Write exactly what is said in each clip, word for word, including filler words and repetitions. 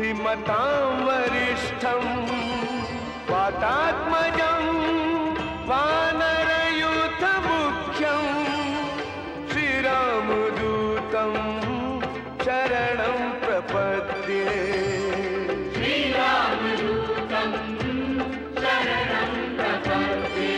बुद्धिमतां वरिष्ठं वातात्मजं वानरयूथमुख्यं श्रीरामदूतं शरणं प्रपद्ये। श्रीरामदूतं शरणं प्रपद्ये।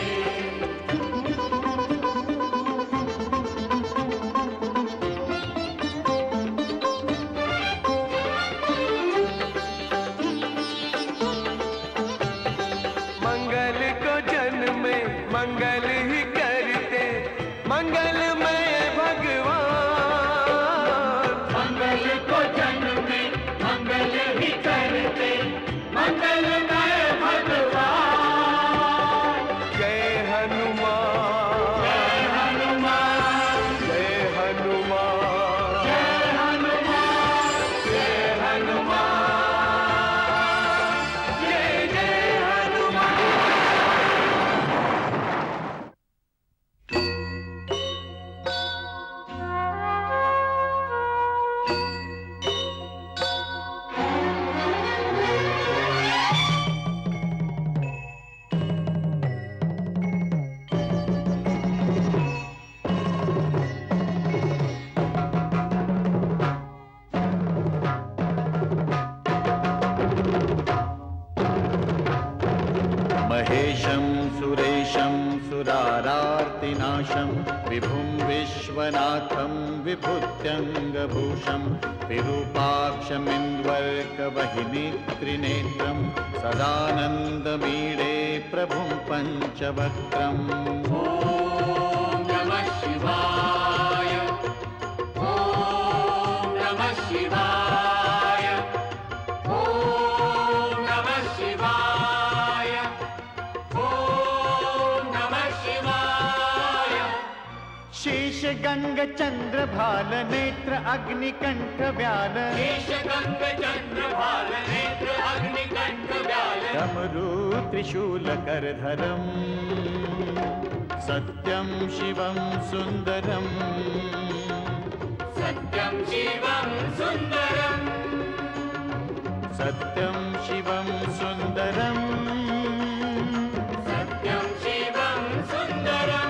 मंगल ही करते मंगलमय भगवान। मंगल को जन्म में मंगल ही करते मंगलमय भगवान। जय हनुमान जय हनुमान जय हनुमान जय हनुमान जय हनुमान जय जय हनुमान। महेशं सुरेशं सुरारार्तिनाशं विभुं विश्वनाथं विभूत्यङ्गभूषं विरूपाक्षमिन्द्वर्कवहिनी त्रिनेत्रं सदानन्दमीडे प्रभुं पञ्चवक्त्रम्। ॐ नमः शिवाय ॐ नमः शिवाय ॐ नमः शिवाय शेष गंग चंद्र भाल नेत्र अग्निकंठ व्याल। शेष गंग चंद्र भाल नेत्र अग्निकंठ व्याल। डमरू त्रिशूल करधरम सत्यं शिवं सुंदरम। सत्यं शिवं सुंदरम सत्यं शिवं सुंदरम सत्यं शिवं सुंदरम।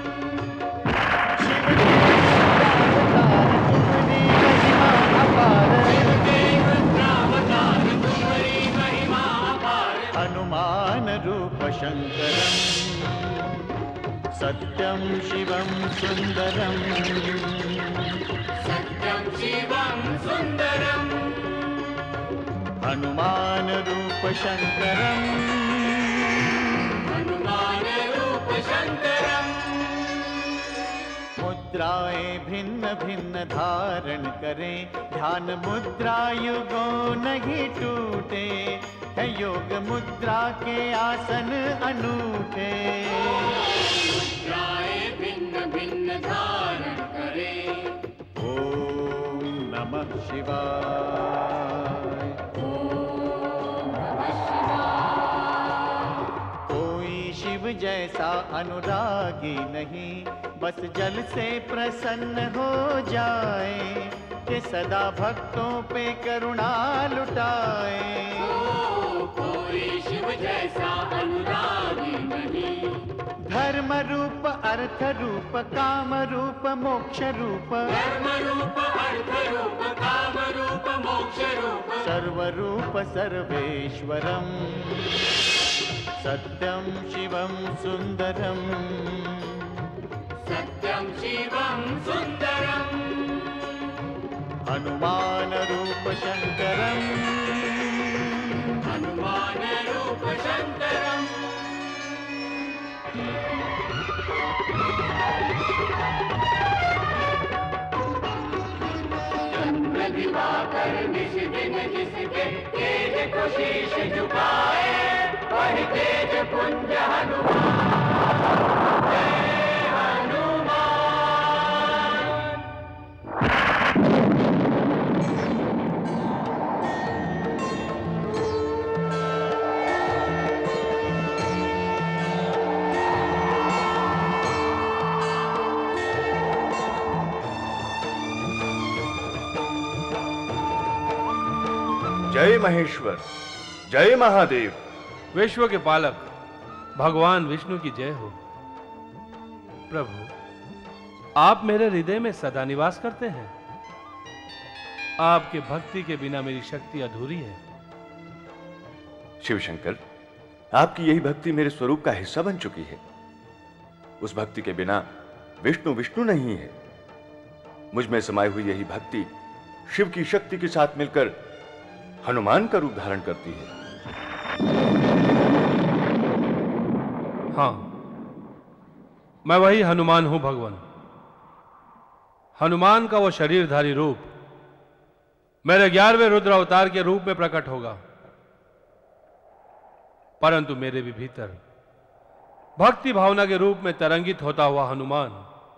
हनुमान रूप शंकरं सत्यं शिवं सुंदरं सत्यं शिवं सुंदरं। हनुमान रूप शंकरं हनुमान रूप शंकरं। मुद्राएं भिन्न भिन्न धारण करें ध्यान मुद्रा युगों नहीं टूटे है योग मुद्रा के आसन अनूठे। मुद्राएं भिन्न भिन्न धारण करें। ओम नमः शिवाय ओम नमः शिवाय। कोई शिव जैसा अनुरागी नहीं बस जल से प्रसन्न हो जाए कि सदा भक्तों पे करुणा लुटाए। कोई शिव जैसा अनुरागी नहीं। धर्म रूप अर्थ रूप काम रूप मोक्ष रूप। धर्म रूप अर्थ रूप काम रूप मोक्ष रूप। सर्व रूप सर्वेश्वरम सत्यं शिवं सुंदरम सत्यं शिवं सुंदरम। हनुमान रूप शंकरं हनुमान रूप शंकरं। चंद्र दिवाकर निश दिन जिसके तेज को शीश झुकाए वही तेज पुंज हनुमान। जय जय महेश्वर, जय महादेव। विश्व के पालक भगवान विष्णु की जय हो। प्रभु, आप मेरे हृदय में सदा निवास करते हैं। आपके भक्ति के बिना मेरी शक्ति अधूरी है। शिव शंकर, आपकी यही भक्ति मेरे स्वरूप का हिस्सा बन चुकी है। उस भक्ति के बिना विष्णु विष्णु नहीं है। मुझ में समाई हुई यही भक्ति शिव की शक्ति के साथ मिलकर हनुमान का रूप धारण करती है। हाँ, मैं वही हनुमान हूं भगवान। हनुमान का वो शरीरधारी रूप मेरे ग्यारहवें रुद्र अवतार के रूप में प्रकट होगा, परंतु मेरे भी भीतर भक्ति भावना के रूप में तरंगित होता हुआ हनुमान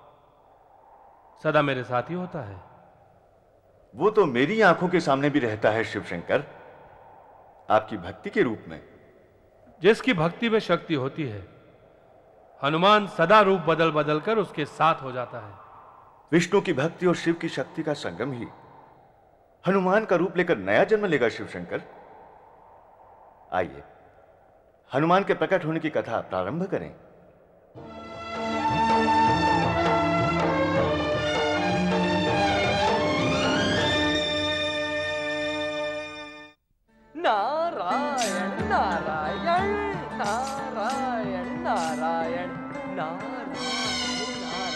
सदा मेरे साथ ही होता है। वो तो मेरी आंखों के सामने भी रहता है शिव शंकर, आपकी भक्ति के रूप में। जिसकी भक्ति में शक्ति होती है, हनुमान सदा रूप बदल बदल कर उसके साथ हो जाता है। विष्णु की भक्ति और शिव की शक्ति का संगम ही हनुमान का रूप लेकर नया जन्म लेगा शिव शंकर। आइए हनुमान के प्रकट होने की कथा प्रारंभ करें। नारायण नारायण नारायण नारायण नारायण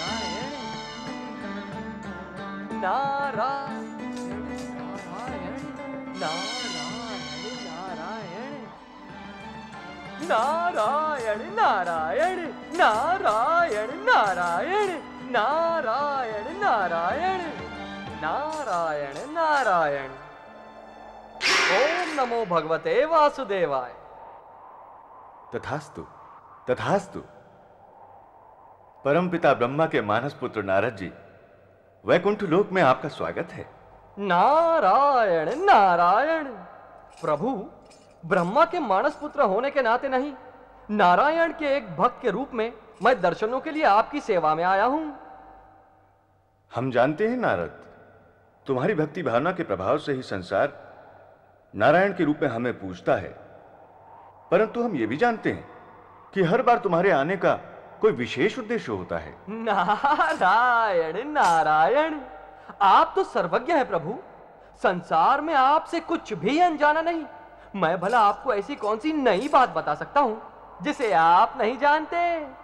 नारायण नारायण नारायण नारायण नारायण नारायण नारायण नारायण नारायण नारायण नारायण। ओम नमो भगवते वासुदेवाय। तथास्तु तथास्तु। परमपिता ब्रह्मा के मानस पुत्र नारद जी, वैकुंठ लोक में आपका स्वागत है। नारायण नारायण। प्रभु, ब्रह्मा के मानस पुत्र होने के नाते नहीं, नारायण के एक भक्त के रूप में मैं दर्शनों के लिए आपकी सेवा में आया हूं। हम जानते हैं नारद, तुम्हारी भक्ति भावना के प्रभाव से ही संसार नारायण के रूप में हमें पूजता है, परंतु हम ये भी जानते हैं कि हर बार तुम्हारे आने का कोई विशेष उद्देश्य होता है। नारायण नारायण। आप तो सर्वज्ञ हैं प्रभु, संसार में आपसे कुछ भी अनजाना नहीं। मैं भला आपको ऐसी कौन सी नई बात बता सकता हूं जिसे आप नहीं जानते?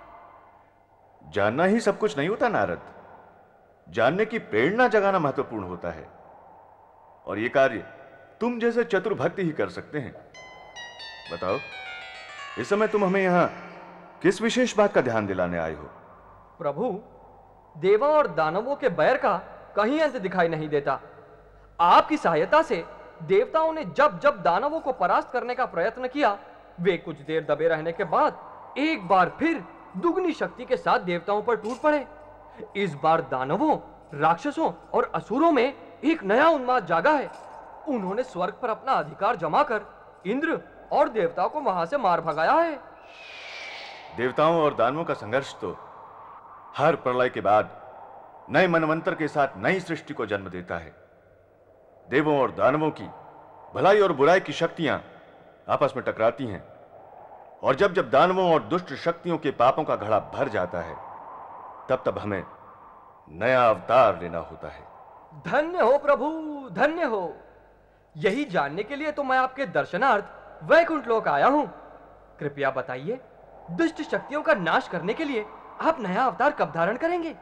जानना ही सब कुछ नहीं होता नारद, जानने की प्रेरणा जगाना महत्वपूर्ण होता है, और यह कार्य तुम जैसे चतुर भक्त ही कर सकते हैं। बताओ, इस समय तुम हमें यहां किस विशेष बात का ध्यान दिलाने आए हो? प्रभु, देवा और दानवों के बैर का कहीं अंत दिखाई नहीं देता। आपकी सहायता से देवताओं ने जब जब दानवों को परास्त करने का प्रयत्न किया, वे कुछ देर दबे रहने के बाद एक बार फिर दुगनी शक्ति के साथ देवताओं पर टूट पड़े। इस बार दानवों, राक्षसों और असुरों में एक नया उन्माद जागा है। उन्होंने स्वर्ग पर अपना अधिकार जमा कर इंद्र और देवताओं को वहां से मार भगाया है। देवताओं और दानवों का संघर्ष तो हर प्रलय के बाद नए मनवंतर के साथ नई सृष्टि को जन्म देता है। देवों और दानवों की भलाई और बुराई की शक्तियां आपस में टकराती हैं, और जब जब दानवों और दुष्ट शक्तियों के पापों का घड़ा भर जाता है, तब तब हमें नया अवतार लेना होता है। धन्य हो प्रभु, धन्य हो। यही जानने के लिए तो मैं आपके दर्शनार्थ वैकुंठ लोक आया हूं। कृपया बताइए, दुष्ट शक्तियों का नाश करने के लिए आप नया अवतार कब धारण करेंगे?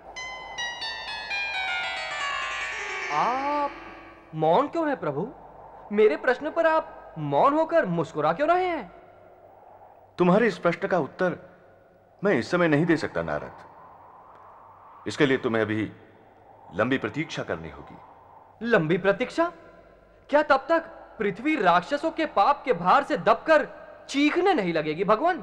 आप मौन क्यों हैं प्रभु? मेरे प्रश्न पर आप मौन होकर मुस्कुरा क्यों रहे हैं? तुम्हारे इस प्रश्न का उत्तर मैं इस समय नहीं दे सकता नारद। इसके लिए तुम्हें अभी लंबी प्रतीक्षा करनी होगी। लंबी प्रतीक्षा? क्या तब तक पृथ्वी राक्षसों के पाप के भार से दबकर चीखने नहीं लगेगी भगवान?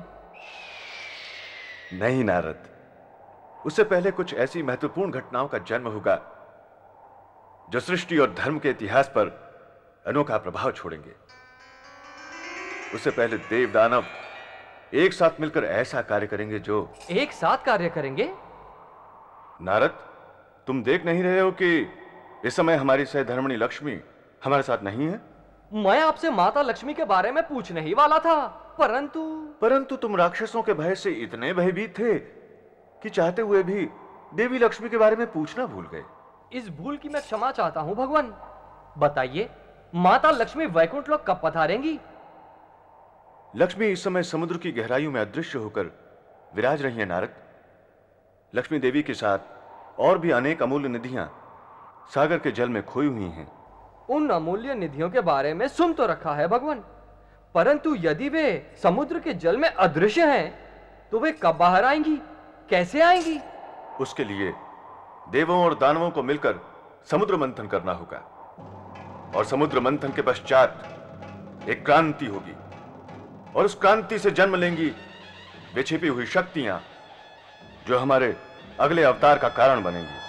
नहीं नारद, उससे पहले कुछ ऐसी महत्वपूर्ण घटनाओं का जन्म होगा जो सृष्टि और धर्म के इतिहास पर अनोखा प्रभाव छोड़ेंगे। उससे पहले देव दानव एक साथ मिलकर ऐसा कार्य करेंगे जो एक साथ कार्य करेंगे? नारद, तुम देख नहीं रहे हो कि इस समय हमारी सहधर्मिणी लक्ष्मी हमारे साथ नहीं है? मैं आपसे माता लक्ष्मी के बारे में पूछने ही वाला था, परंतु परंतु तुम राक्षसों के भय से इतने भयभीत थे कि चाहते हुए भी देवी लक्ष्मी के बारे में पूछना भूल गए। इस भूल की मैं क्षमा चाहता हूं भगवान। बताइए, माता लक्ष्मी वैकुंठ लोक कब पधारेंगी? लक्ष्मी इस समय समुद्र की गहराइयों में अदृश्य होकर विराज रही है नारद। लक्ष्मी देवी के साथ और भी अनेक अमूल्य निधियां सागर के जल में खोई हुई हैं। उन अमूल्य निधियों के बारे में सुन तो रखा है भगवान, परंतु यदि वे समुद्र के जल में अदृश्य हैं, तो वे कब बाहर आएंगी, कैसे आएंगी? उसके लिए देवों और दानवों को मिलकर समुद्र मंथन करना होगा, और समुद्र मंथन के पश्चात एक क्रांति होगी, और उस क्रांति से जन्म लेंगी वे छिपी हुई शक्तियां जो हमारे अगले अवतार का कारण बनेंगी।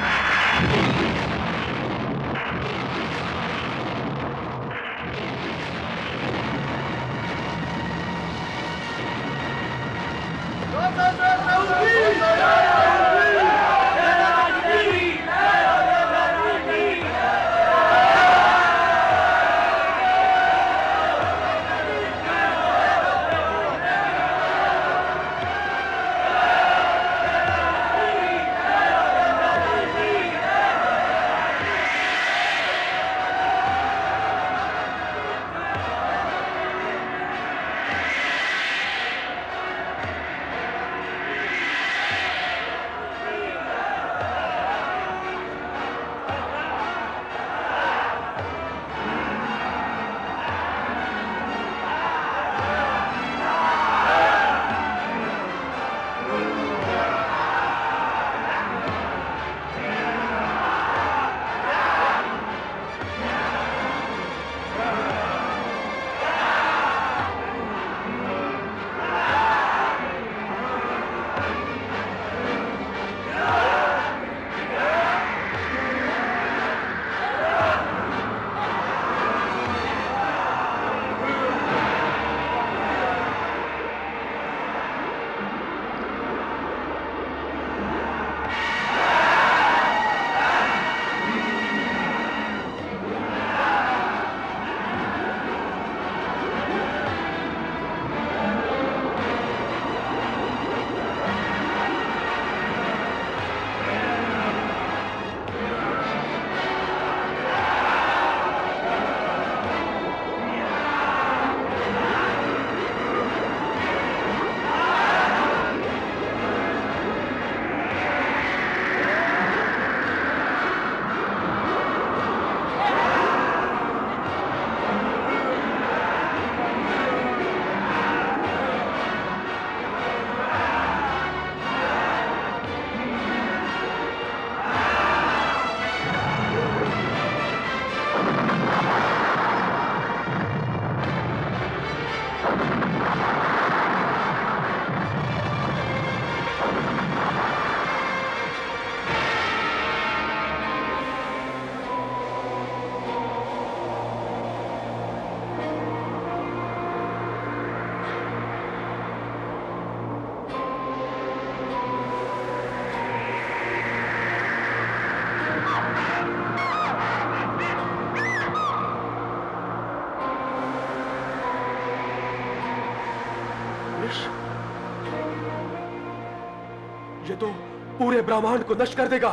ये तो पूरे ब्रह्मांड को नष्ट कर देगा।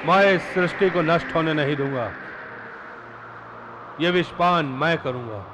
मैं इस सृष्टि को नष्ट होने नहीं दूंगा। यह विषपान मैं करूंगा।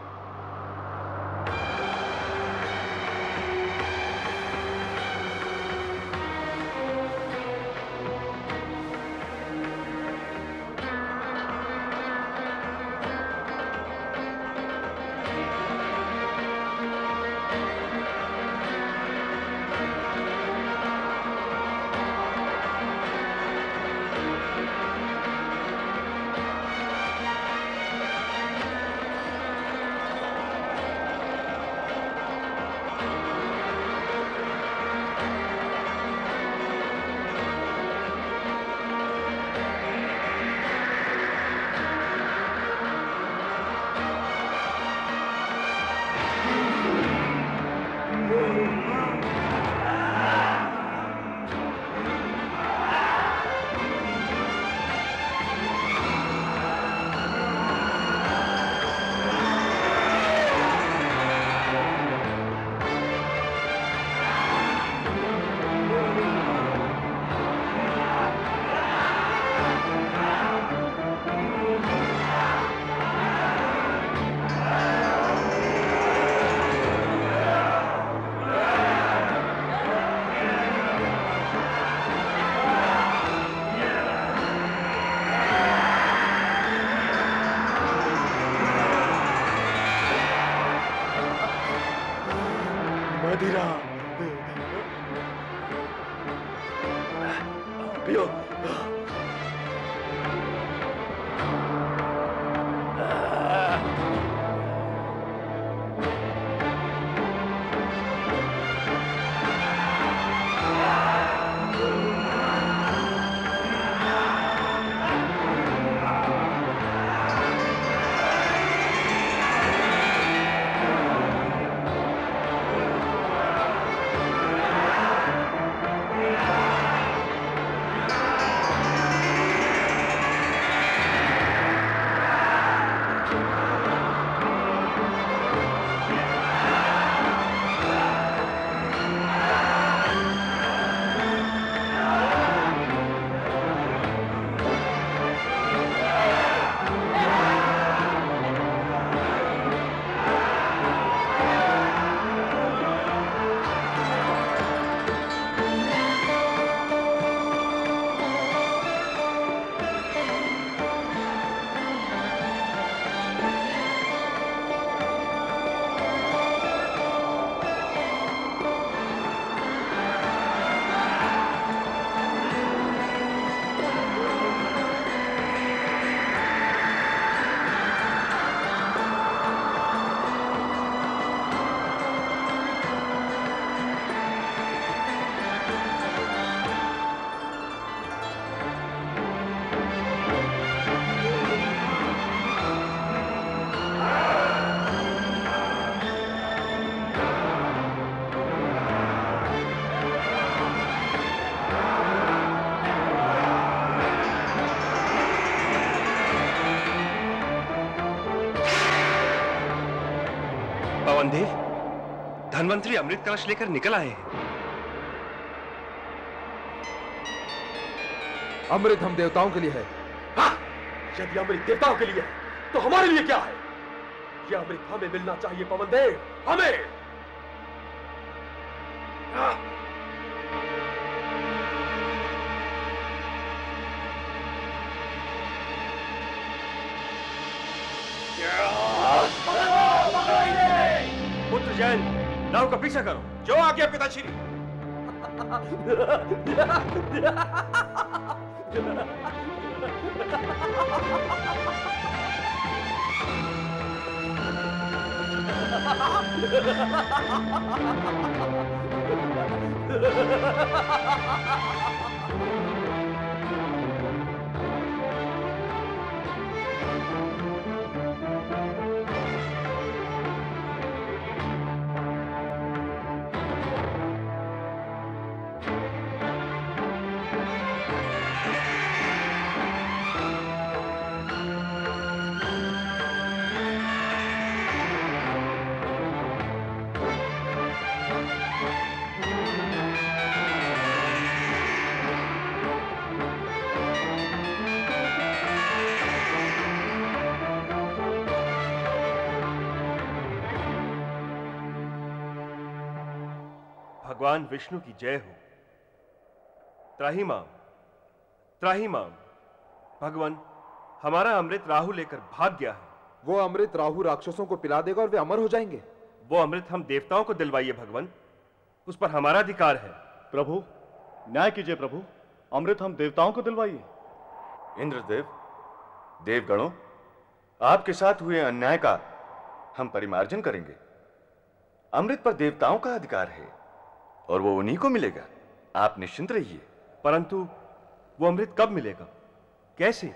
पवनदेव, धन्वंतरी अमृत कलश लेकर निकल आए हैं। अमृत हम देवताओं के लिए है। हाँ, यदि अमृत देवताओं के लिए है तो हमारे लिए क्या है? यह अमृत हमें मिलना चाहिए पवनदेव, हमें। हाँ। पुत्र जैन, राव का पीछा करो। जो आज्ञा पिताश्री। भगवान विष्णु की जय हो। त्राहिमाम, त्राहिमाम। भगवान, हमारा अमृत राहु लेकर भाग गया है। वो अमृत राहु राक्षसों को पिला देगा और वे अमर हो जाएंगे। वो अमृत हम देवताओं को दिलवाइए भगवान, उस पर हमारा अधिकार है। प्रभु, न्याय कीजिए प्रभु, अमृत हम देवताओं को दिलवाइए। इंद्रदेव, देवगणों, आपके साथ हुए अन्याय का हम परिमार्जन करेंगे। अमृत पर देवताओं का अधिकार है और वो उन्हीं को मिलेगा। आप निश्चिंत रहिए। परंतु वो अमृत कब मिलेगा, कैसे?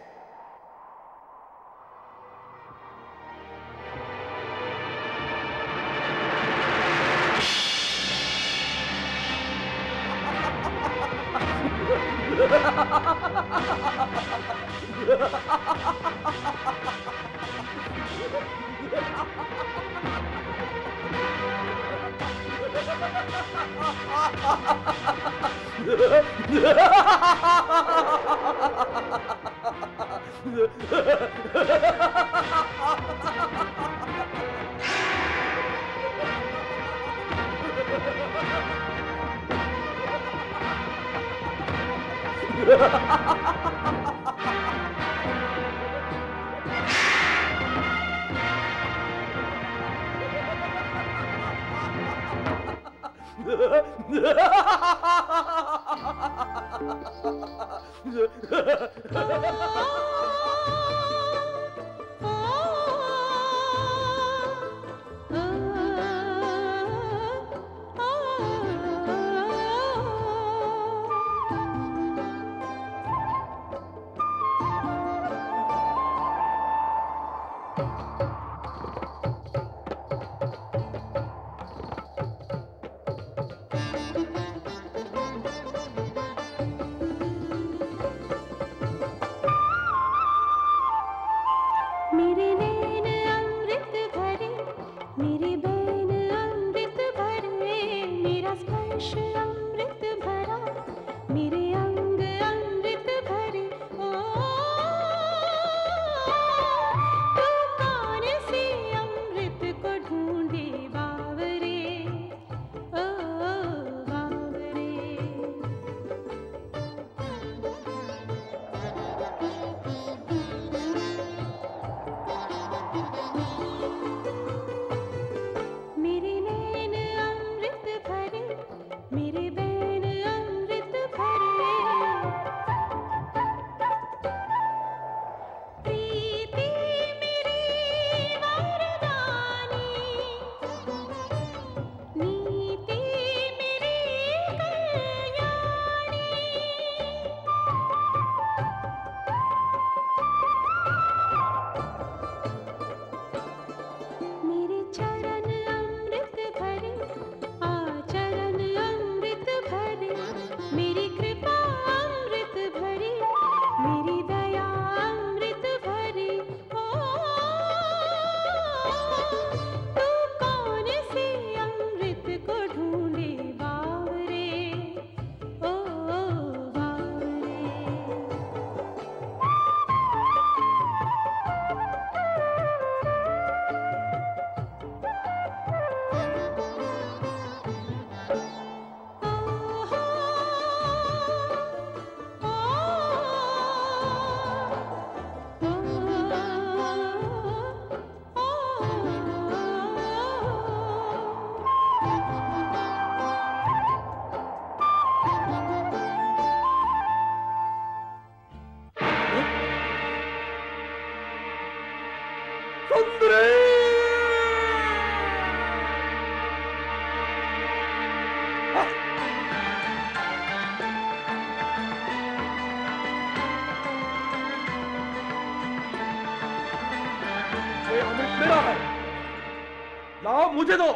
मुझे दो।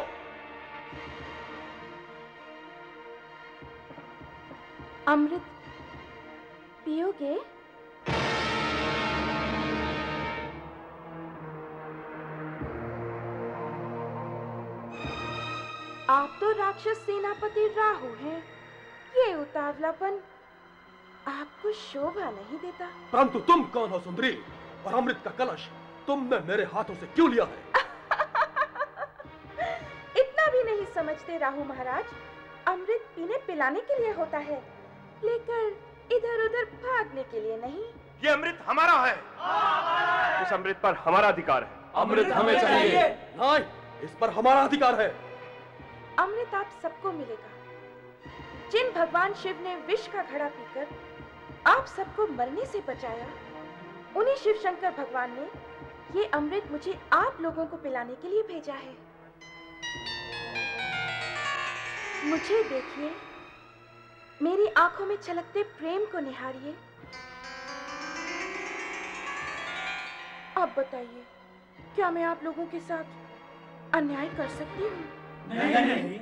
अमृत पियोगे? आप तो राक्षस सेनापति राहु हैं। ये उतावलापन आपको शोभा नहीं देता। परंतु तुम कौन हो सुंदरी, और अमृत का कलश तुमने मेरे हाथों से क्यों लिया है? इतना भी नहीं समझते राहु महाराज। अमृत पीने पिलाने के लिए होता है, लेकर इधर उधर भागने के लिए नहीं। ये अमृत हमारा है। इस अमृत पर हमारा अधिकार है। अमृत हमें चाहिए। नहीं, इस पर हमारा अधिकार है। अमृत आप सबको मिलेगा। जिन भगवान शिव ने विष का घड़ा पीकर आप सबको मरने से बचाया, उन्हीं शिव शंकर भगवान ने ये अमृत मुझे आप लोगों को पिलाने के लिए भेजा है। मुझे देखिए, मेरी आंखों में छलकते प्रेम को निहारिए। अब बताइए, क्या मैं आप लोगों के साथ अन्याय कर सकती हूँ? नहीं, नहीं।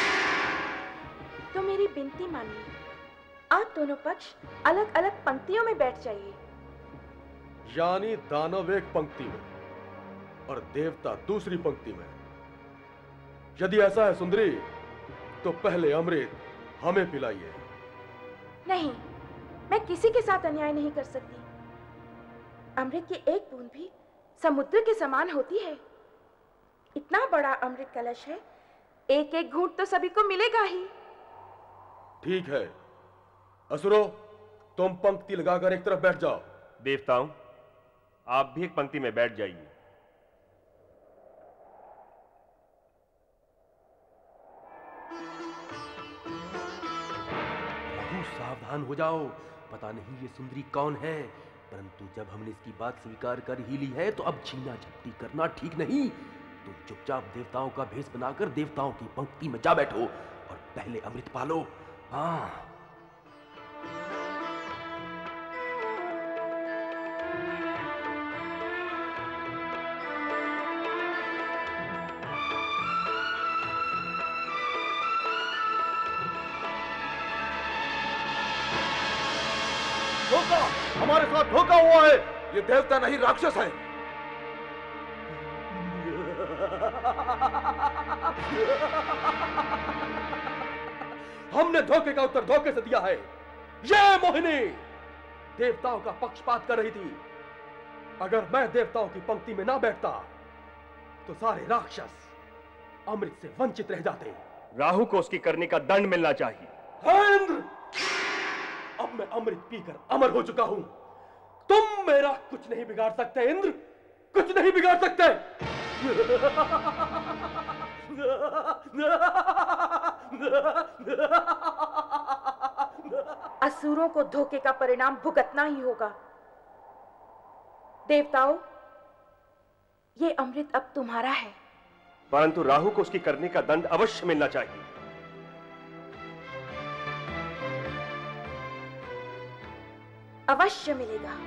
तो मेरी विनती मानिए, आप दोनों पक्ष अलग अलग पंक्तियों में बैठ जाइए। यानी दानव एक पंक्ति में और देवता दूसरी पंक्ति में। यदि ऐसा है सुंदरी, तो पहले अमृत हमें पिलाइए। नहीं, मैं किसी के साथ अन्याय नहीं कर सकती। अमृत की एक बूंद भी समुद्र के समान होती है। इतना बड़ा अमृत कलश है, एक एक घूंट तो सभी को मिलेगा ही। ठीक है, असुरो, तुम पंक्ति लगाकर एक तरफ बैठ जाओ। देवताओं, आप भी एक पंक्ति में बैठ जाइए। सावधान हो जाओ, पता नहीं ये सुंदरी कौन है, परंतु जब हमने इसकी बात स्वीकार कर ही ली है तो अब छीना झपटी करना ठीक नहीं। तुम चुपचाप देवताओं का भेष बनाकर देवताओं की पंक्ति में जा बैठो और पहले अमृत पालो। हाँ, धोखा, हमारे साथ धोखा हुआ है। ये देवता नहीं, राक्षस है। हमने धोखे का उत्तर धोखे से दिया है। ये मोहिनी देवताओं का पक्षपात कर रही थी। अगर मैं देवताओं की पंक्ति में ना बैठता तो सारे राक्षस अमृत से वंचित रह जाते। राहु को उसकी करने का दंड मिलना चाहिए। हाँ इंद्र, अब मैं अमृत पीकर अमर हो चुका हूं। तुम मेरा कुछ नहीं बिगाड़ सकते इंद्र, कुछ नहीं बिगाड़ सकते। असुरों को धोखे का परिणाम भुगतना ही होगा। देवताओं, ये अमृत अब तुम्हारा है। परंतु राहु को उसकी करने का दंड अवश्य मिलना चाहिए। अवश्य मिलेगा।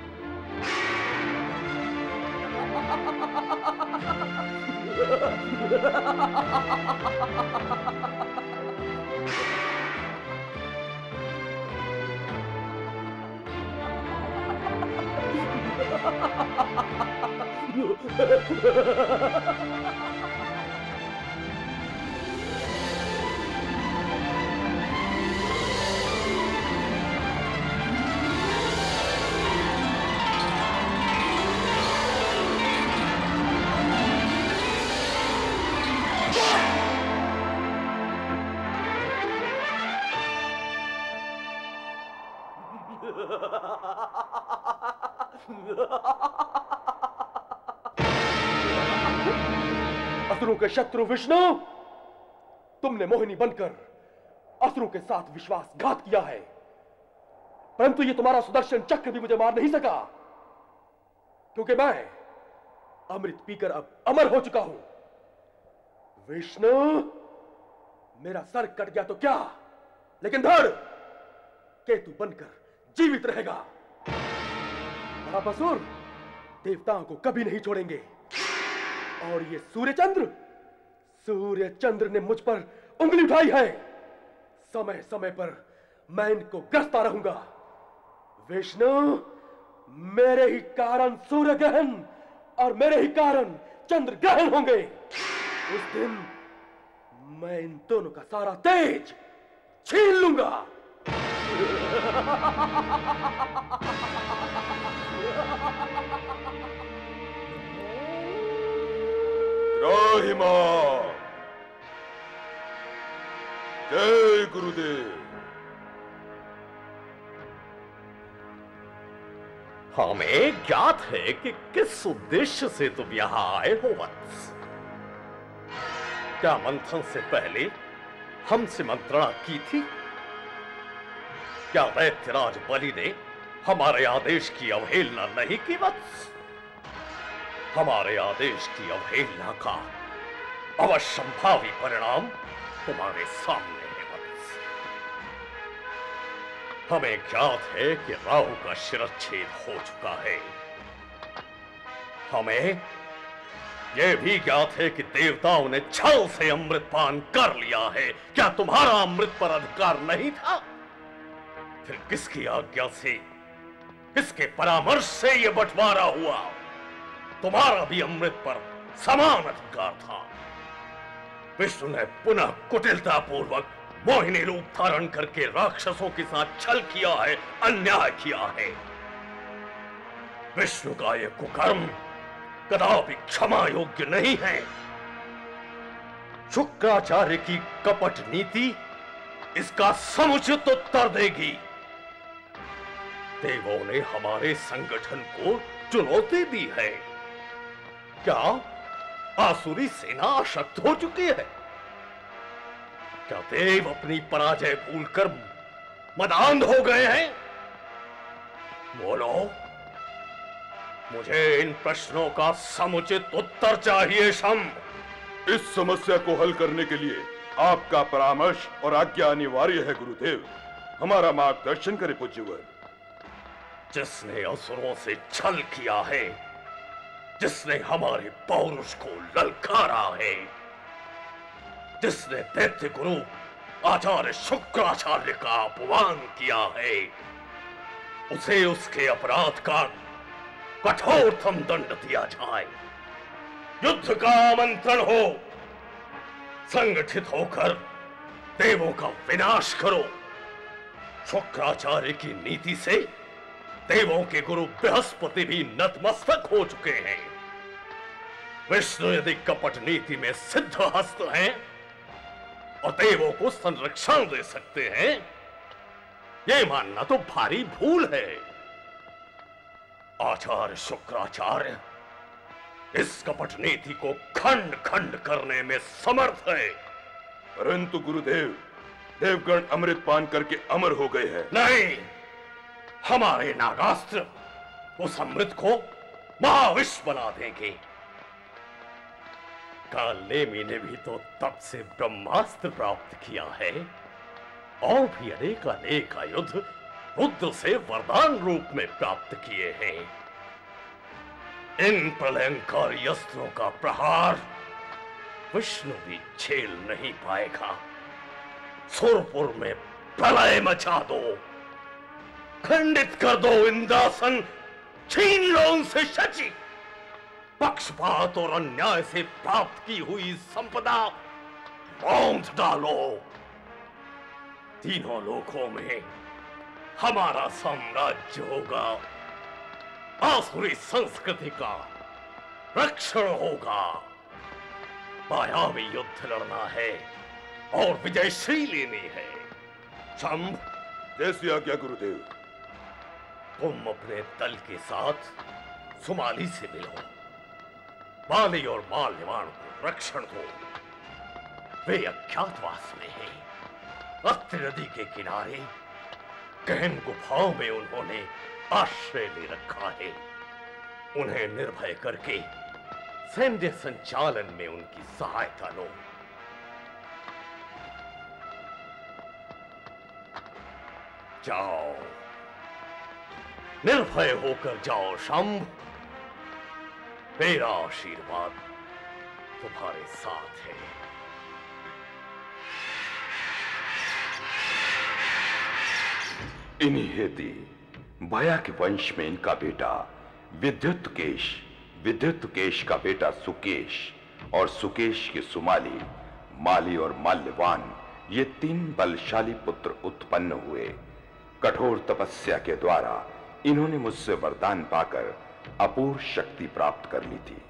असुरों के शत्रु विष्णु, तुमने मोहिनी बनकर असुरों के साथ विश्वासघात किया है, परंतु ये तुम्हारा सुदर्शन चक्र भी मुझे मार नहीं सका, क्योंकि मैं अमृत पीकर अब अमर हो चुका हूं। विष्णु, मेरा सर कट गया तो क्या, लेकिन धड़ केतु बनकर जीवित रहेगा। आप असुर देवताओं को कभी नहीं छोड़ेंगे। और ये सूर्य चंद्र सूर्य चंद्र ने मुझ पर उंगली उठाई है। समय समय पर मैं इनको ग्रसता रहूंगा। विष्णु, मेरे ही कारण सूर्य ग्रहण और मेरे ही कारण चंद्र ग्रहण होंगे। उस दिन मैं इन दोनों का सारा तेज छीन लूंगा। त्राहिमाम, जय गुरुदेव। हमें ज्ञात है कि किस उद्देश्य से तुम यहां आए हो वत्स। क्या मंथन से पहले हमसे मंत्रणा की थी? क्या दैत्यराज बलि ने हमारे आदेश की अवहेलना नहीं की वत्स? हमारे आदेश की अवहेलना का अवश्यंभावी परिणाम तुम्हारे सामने है वत्स। हमें ज्ञात है कि राहु का शिरच्छेद हो चुका है। हमें यह भी ज्ञात है कि देवताओं ने छल से अमृत पान कर लिया है। क्या तुम्हारा अमृत पर अधिकार नहीं था? फिर किसकी आज्ञा से, किसके परामर्श से यह बंटवारा हुआ? तुम्हारा भी अमृत पर समान अधिकार था। विष्णु ने पुनः कुटिलता पूर्वक मोहिनी रूप धारण करके राक्षसों के साथ छल किया है, अन्याय किया है। विष्णु का यह कुकर्म कदापि क्षमा योग्य नहीं है। शुक्राचार्य की कपट नीति इसका समुचित उत्तर देगी। देवों ने हमारे संगठन को चुनौती दी है। क्या आसुरी सेना अशक्त हो चुकी है? क्या देव अपनी पराजय भूलकर मदांध हो गए हैं? बोलो, मुझे इन प्रश्नों का समुचित उत्तर चाहिए शंभ। इस समस्या को हल करने के लिए आपका परामर्श और आज्ञा अनिवार्य है गुरुदेव। हमारा मार्गदर्शन करे पूज्यवर। जिसने असुरों से छल किया है, जिसने हमारे पौरुष को ललकारा है, जिसने दैत्य गुरु आचार्य शुक्राचार्य का अपमान किया है, उसे उसके अपराध का कठोरतम दंड दिया जाए। युद्ध का आमंत्रण हो, संगठित होकर देवों का विनाश करो। शुक्राचार्य की नीति से देवों के गुरु बृहस्पति भी नतमस्तक हो चुके हैं। विष्णु यदि कपट नीति में सिद्ध हस्त हैं और देवों को संरक्षण दे सकते हैं, यह मानना तो भारी भूल है। आचार्य शुक्राचार्य इस कपट नीति को खंड खंड करने में समर्थ है। परंतु गुरुदेव, देवगण अमृत पान करके अमर हो गए हैं। नहीं, हमारे नागास्त्र उस अमृत को महाविष बना देंगे। कालनेमी ने भी तो तब से ब्रह्मास्त्र प्राप्त किया है और भी अनेक अनेक युद्ध रुद्र से वरदान रूप में प्राप्त किए हैं। इन प्रलयंकारी अस्त्रों का प्रहार विष्णु भी झेल नहीं पाएगा। सुरपुर में प्रलय मचा दो, खंडित कर दो इंद्रासन, छीन लो उनसे शची। पक्षपात और अन्याय से प्राप्त की हुई संपदा रौंद डालो। तीनों लोकों में हमारा साम्राज्य होगा। आसुरी संस्कृति का रक्षण होगा। मायावी युद्ध लड़ना है और विजयश्री लेनी है। शंभ, जैसी आज्ञा गुरुदेव। तुम अपने दल के साथ सुमाली से मिलो। माली और माल्यवान को रक्षण दो। वे अज्ञातवास में हैं। अत्रि नदी के किनारे गहन गुफाओं में उन्होंने आश्रय ले रखा है। उन्हें निर्भय करके सैन्य संचालन में उनकी सहायता लो। जाओ, निर्भय होकर जाओ शंभ। मेरा आशीर्वाद तुम्हारे साथ है। इन्हीं हेती भया के वंश में इनका बेटा विद्युत केश, विद्युत केश का बेटा सुकेश और सुकेश की सुमाली, माली और माल्यवान, ये तीन बलशाली पुत्र उत्पन्न हुए। कठोर तपस्या के द्वारा इन्होंने मुझसे वरदान पाकर अपूर्व शक्ति प्राप्त कर ली थी।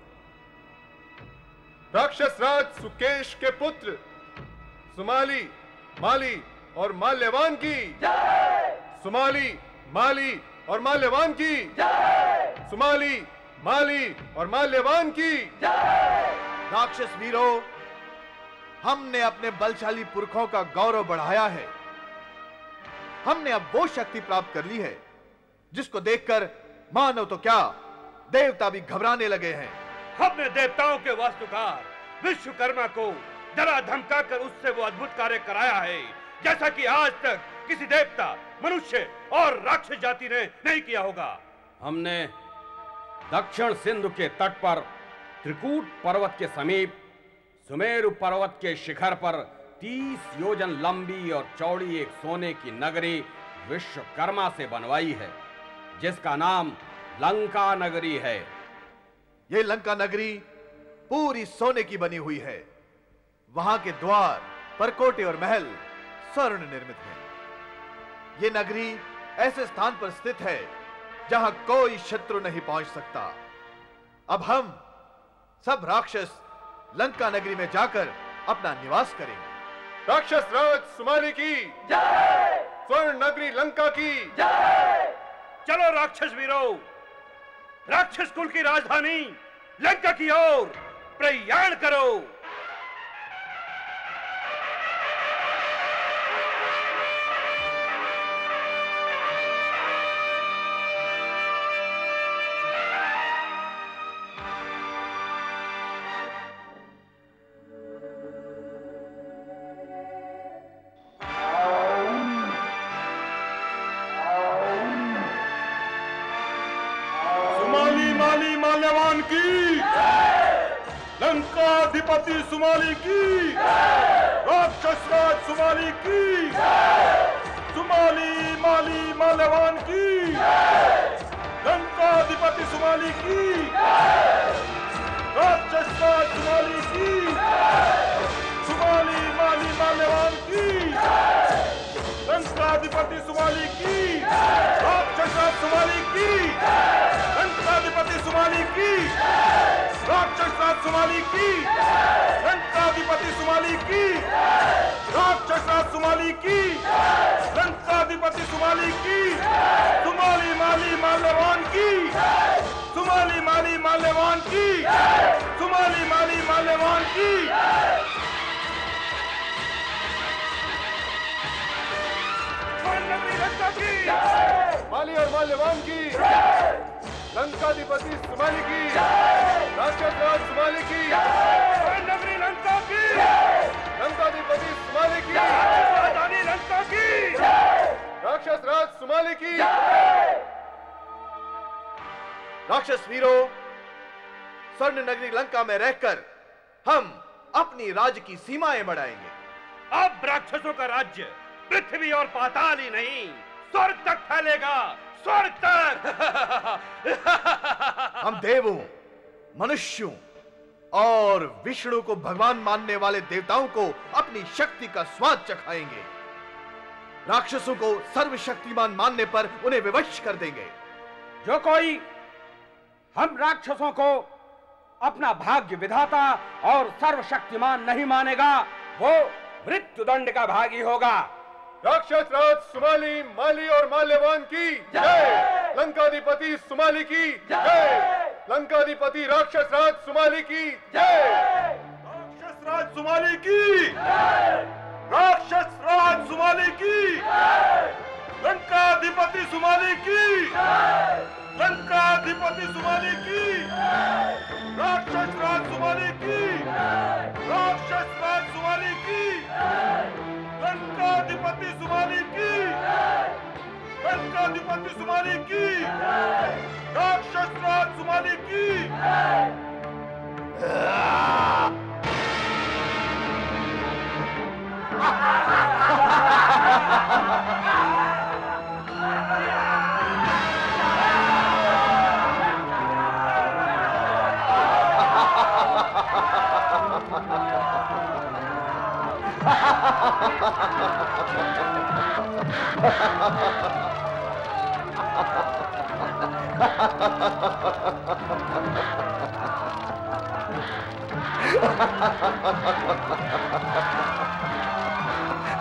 राक्षस राज सुकेश के पुत्र सुमाली, माली और माल्यवान की सुमाली, माली और माल्यवान की सुमाली, माली और माल्यवान की। राक्षस वीरों, हमने अपने बलशाली पुरखों का गौरव बढ़ाया है। हमने अब वो शक्ति प्राप्त कर ली है जिसको देखकर मानव तो क्या, देवता भी घबराने लगे हैं। हमने देवताओं के वास्तुकार विश्वकर्मा को डरा धमका कर उससे वो अद्भुत कार्य कराया है जैसा कि आज तक किसी देवता, मनुष्य और राक्षस जाति ने नहीं किया होगा। हमने दक्षिण सिंधु के तट पर त्रिकूट पर्वत के समीप सुमेरु पर्वत के शिखर पर तीस योजन लंबी और चौड़ी एक सोने की नगरी विश्वकर्मा से बनवाई है जिसका नाम लंका नगरी है। यह लंका नगरी पूरी सोने की बनी हुई है। वहां के द्वार, परकोटे और महल स्वर्ण निर्मित हैं। यह नगरी ऐसे स्थान पर स्थित है जहां कोई शत्रु नहीं पहुंच सकता। अब हम सब राक्षस लंका नगरी में जाकर अपना निवास करेंगे। राक्षस राज सुमाली की जय, स्वर्ण नगरी लंका की जय। चलो राक्षस वीरों, राक्षस कुल की राजधानी लंका की ओर प्रयाण करो। लंकाधिपति सुमाली की, राक्षस राज सुमाली की, सुमाली माली माल्यवान की, लंकाधिपति सुमाली की, राक्षस राज सुमाली की, सुमाली माली माल्यवान की, लंकाधिपति सुमाली की, राक्षस राज सुमाली की, लंकाधिपति सुमाली की, राक्षस राज सुमाली की, लंकाधिपति सुमाली की, राक्षस राज सुमाली की, लंकाधिपति सुमाली की, सुमाली माली माल्यवान की, सुमाली माली माल्यवान की, सुमाली माली माल्यवान की। लंका की माली और माल्यवान की, लंकाधिपति सुमाली की, राक्षस राज सुमाली की, नगरी लंका की, लंकाधिपति सुमाली की, राजधानी लंका की, राक्षस राज सुमाली की। राक्षस वीरों, स्वर्ण नगरी लंका में रहकर हम अपनी राज्य की सीमाएं बढ़ाएंगे। अब राक्षसों का राज्य पृथ्वी और पाताल ही नहीं, स्वर्ग तक फैलेगा, स्वर्ग तक। हम देवों, मनुष्यों और विष्णु को भगवान मानने वाले देवताओं को अपनी शक्ति का स्वाद चखाएंगे। राक्षसों को सर्वशक्तिमान मानने पर उन्हें विवश कर देंगे। जो कोई हम राक्षसों को अपना भाग्य विधाता और सर्वशक्तिमान नहीं मानेगा वो मृत्युदंड का भागी होगा। राक्षस राज सुमाली, माली और माल्यवान की जय, लंकाधिपति सुमाली की जय, लंकाधिपति राक्षस राज सुमाली की जय, राक्षस राज सुमाली की, राक्षस राज सुमाली की, लंकाधिपति सुमाली की, लंकाधिपति सुमाली की, राक्षस राज सुमाली की, राक्षस राज सुमाली की, लंकाधिपति सुमाली की, लंकाधिपति सुमाली की, राक्षस राज सुमाली की।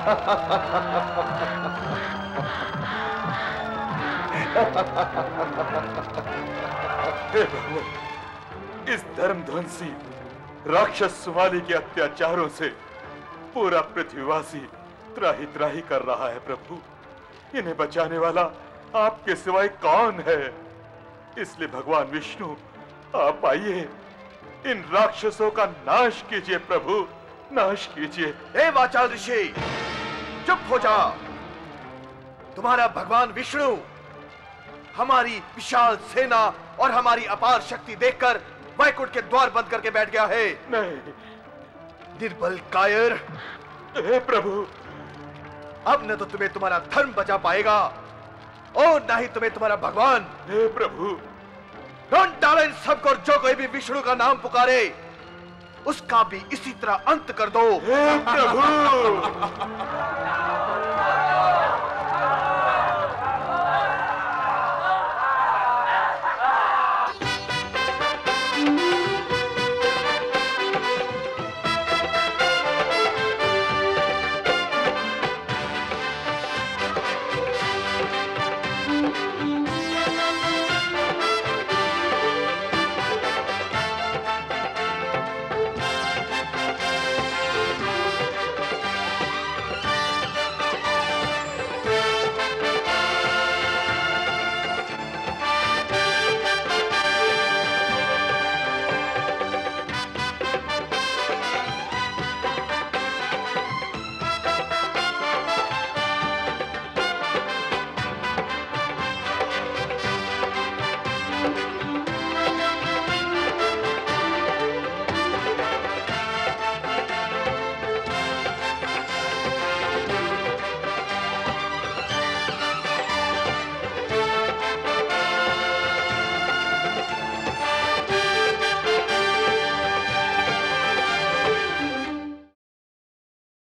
हे भगवान, इस धर्मध्वंसी राक्षस सुमाली के अत्याचारों से पूरा पृथ्वीवासी त्राही त्राही कर रहा है प्रभु। इन्हें बचाने वाला आपके सिवाय कौन है? इसलिए भगवान विष्णु आप आइए, इन राक्षसों का नाश कीजिए प्रभु, नाश कीजिए। हे वाचाल ऋषि, चुप हो जा। तुम्हारा भगवान विष्णु हमारी विशाल सेना और हमारी अपार शक्ति देखकर वैकुंठ के द्वार बंद करके बैठ गया है। नहीं, निर्बल कायर। हे प्रभु, अब न तो तुम्हें तुम्हारा धर्म बचा पाएगा और न ही तुम्हें तुम्हारा भगवान। हे प्रभु, ढूंढ डालो इन सबको, और जो कोई भी विष्णु का नाम पुकारे उसका भी इसी तरह अंत कर दो। हे प्रभु।